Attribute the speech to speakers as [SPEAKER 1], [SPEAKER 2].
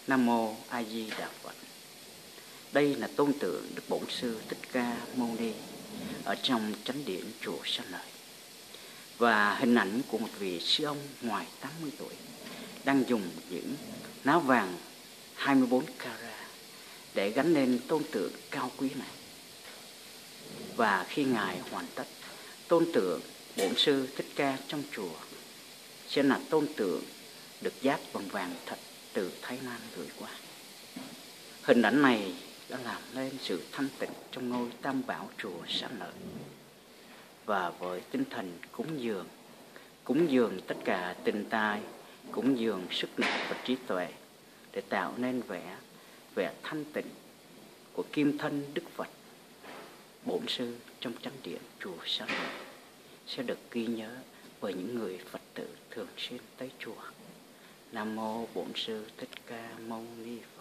[SPEAKER 1] Nam Mô A Di Đà Phật. Đây là tôn tượng Đức Bổn Sư Thích Ca Mâu Ni ở trong chánh điện chùa Sa Lợi, và hình ảnh của một vị sư ông ngoài 80 tuổi đang dùng những náo vàng 24 carat để gắn lên tôn tượng cao quý này. Và khi Ngài hoàn tất, tôn tượng Bổn Sư Thích Ca trong chùa sẽ là tôn tượng được dát bằng vàng thật từ Thái Lan gửi qua. Hình ảnh này đã làm nên sự thanh tịnh trong ngôi Tam Bảo chùa Sa Lợi. Và với tinh thần cúng dường tất cả tình tài, cúng dường sức lực và trí tuệ để tạo nên vẻ thanh tịnh của kim thân Đức Phật Bổn Sư trong chánh điện chùa Sa Lợi sẽ được ghi nhớ bởi những người Phật tử thường xuyên tới chùa. Nam Mô Bổn Sư Thích Ca Mâu Ni Phật.